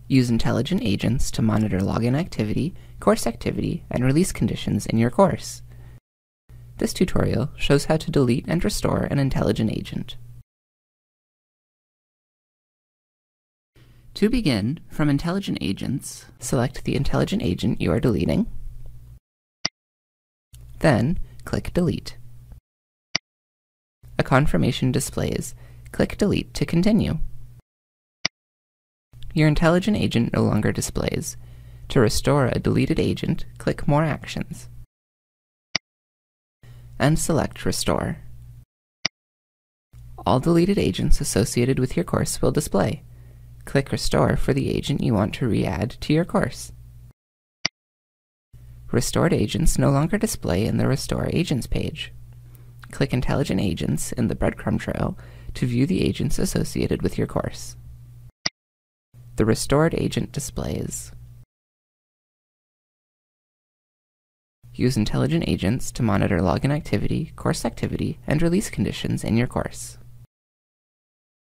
Use intelligent agents to monitor login activity, course activity, and release conditions in your course. This tutorial shows how to delete and restore an intelligent agent. To begin, from Intelligent Agents, select the intelligent agent you are deleting. Then, click Delete. A confirmation displays. Click Delete to continue. Your intelligent agent no longer displays. To restore a deleted agent, click More Actions. And select Restore. All deleted agents associated with your course will display. Click Restore for the agent you want to re-add to your course. Restored agents no longer display in the Restore Agents page. Click Intelligent Agents in the breadcrumb trail to view the agents associated with your course. The restored agent displays. Use intelligent agents to monitor login activity, course activity, and release conditions in your course.